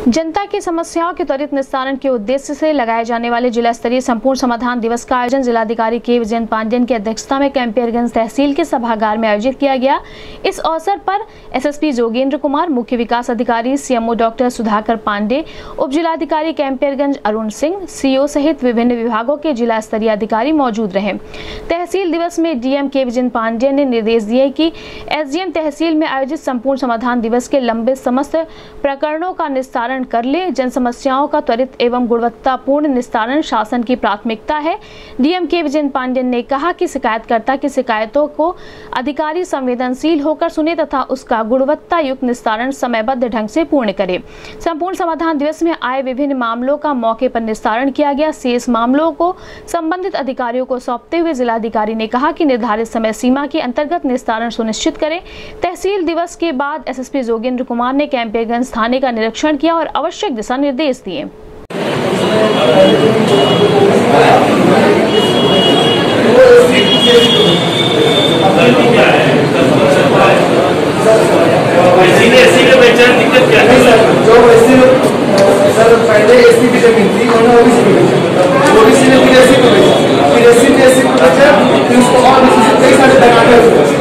जनता की समस्याओं के त्वरित निस्तारण के उद्देश्य से लगाए जाने वाले जिला स्तरीय संपूर्ण समाधान दिवस का आयोजन जिलाधिकारी के विजयन पांडेयन की अध्यक्षता में कैंपियरगंज तहसील के सभागार में आयोजित किया गया। इस अवसर पर एसएसपी जोगेंद्र कुमार, मुख्य विकास अधिकारी सीएमओ डॉक्टर सुधाकर पांडे, उप जिलाधिकारी कैंपियरगंज अरुण सिंह, सीओ सहित विभिन्न विभागों के जिला स्तरीय अधिकारी मौजूद रहे। तहसील दिवस में डीएम के विजयन पांडेयन ने निर्देश दिए कि एसडीएम तहसील में आयोजित संपूर्ण समाधान दिवस के लंबित समस्त प्रकरणों का निस्तारण कर ले। जन समस्याओं का त्वरित एवं गुणवत्तापूर्ण निस्तारण शासन की प्राथमिकता है। डीएम के विजयन पांडेयन ने कहा कि शिकायतकर्ता की शिकायतों को अधिकारी संवेदनशील होकर सुने तथा उसका गुणवत्ता युक्त निस्तारण समयबद्ध ढंग से पूर्ण करे। संपूर्ण समाधान दिवस में आए विभिन्न मामलों का मौके पर निस्तारण किया गया। शेष मामलों को संबंधित अधिकारियों को सौंपते हुए जिलाधिकारी ने कहा कि निर्धारित समय सीमा के अंतर्गत निस्तारण सुनिश्चित करें। तहसील दिवस के बाद एसएसपी जोगेंद्र कुमार ने कैंपियरगंज थाने का निरीक्षण किया और आवश्यक दिशा निर्देश दिए। सर पहले एससी की जमीन थी और ओबीसी की ओबीसी ने फिर एससी को बेचा, फिर एससी ने एससी को बेचा, फिर उसको और कई सारे तगाड़े हुए।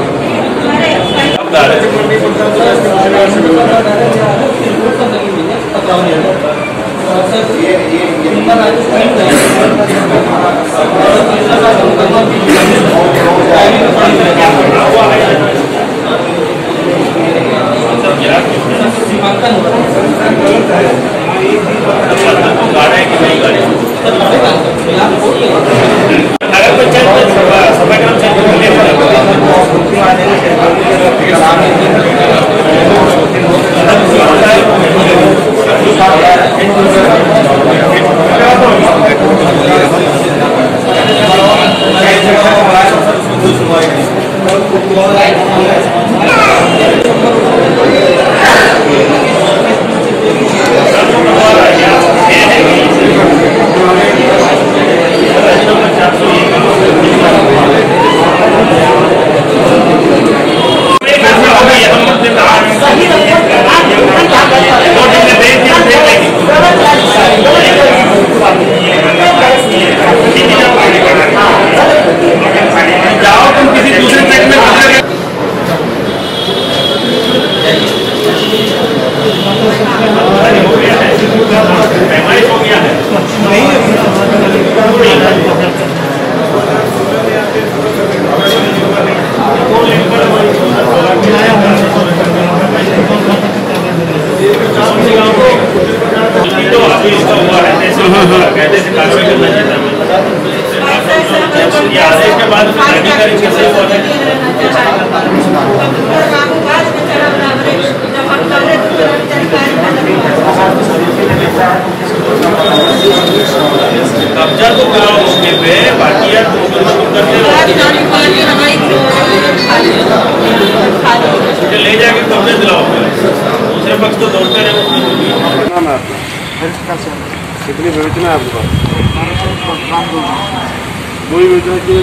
कब्जा तो कराओ उसके पे, बाकी यार ले जाके कब्जा दिलाओ, दूसरे पक्ष तो दौड़ते रहे। कितनी योजना है आपके पास? दो ही योजना की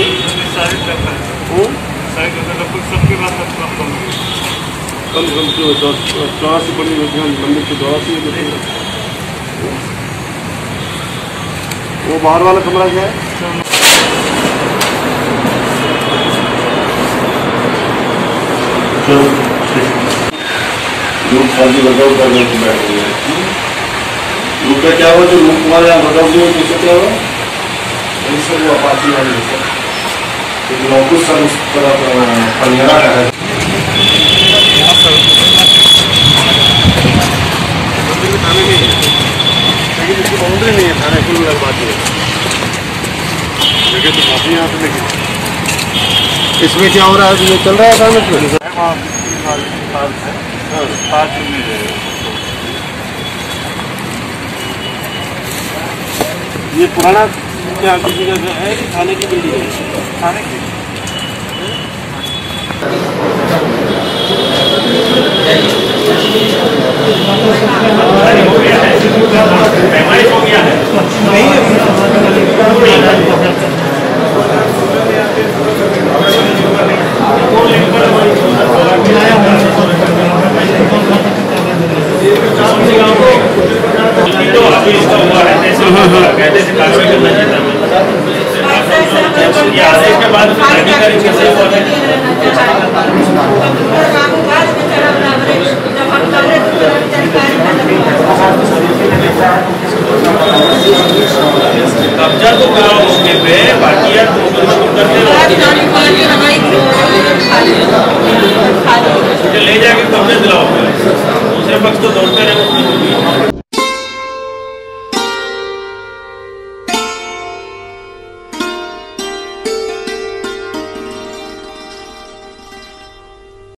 कम जो 84 बड़ी योजना लंबी तो 84 वो बाहर वाला कमरा क्या है? ग्रुप का क्या हुआ जो रूप कुमार यहाँ बताओ कैसे क्या हुआ? सर वो अपाची वाली है सर, लौकुश सर उस तरफ पंजारा का है। मंदिर में थाने नहीं है, लेकिन इसकी बाउंड्री नहीं है, थाने कुल लगवाती है जगह तो काफी यहाँ पे। लेकिन इसमें क्या हो रहा है? ये चल रहा है काम इसमें ये पुराना क्या किसी का है कि थाने की बिल्डिंग है? थाने की कहते थे कार्रवाई करना चाहता मैं ये आदेश के बाद अधिकारी कैसे कब्जा तो कराओ उसके पे बाकी यार ले जाके कब्जा दिलाओ दूसरे पक्ष तो दौड़ते रहे।